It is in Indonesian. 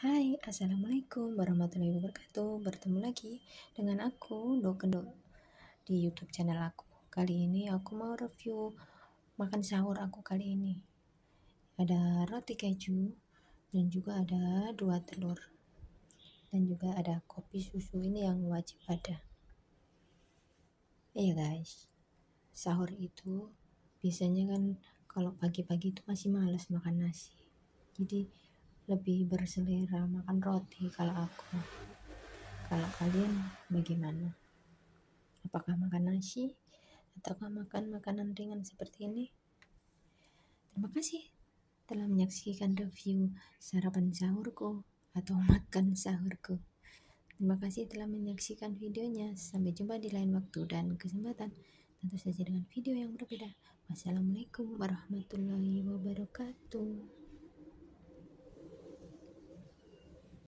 Hai, Assalamualaikum warahmatullahi wabarakatuh. Bertemu lagi dengan aku, Kendo, di YouTube channel aku. Kali ini aku mau review makan sahur aku kali ini. Ada roti keju dan juga ada 2 telur. Dan juga ada kopi susu ini yang wajib ada. Iya guys, sahur itu biasanya kan kalau pagi-pagi itu masih males makan nasi. Jadi lebih berselera makan roti kalau aku. Kalau kalian bagaimana? Apakah makan nasi ataukah makan makanan ringan seperti ini? Terima kasih telah menyaksikan review sarapan sahurku atau makan sahurku. Terima kasih telah menyaksikan videonya. Sampai jumpa di lain waktu dan kesempatan. Tentu saja dengan video yang berbeda. Wassalamualaikum warahmatullahi wabarakatuh.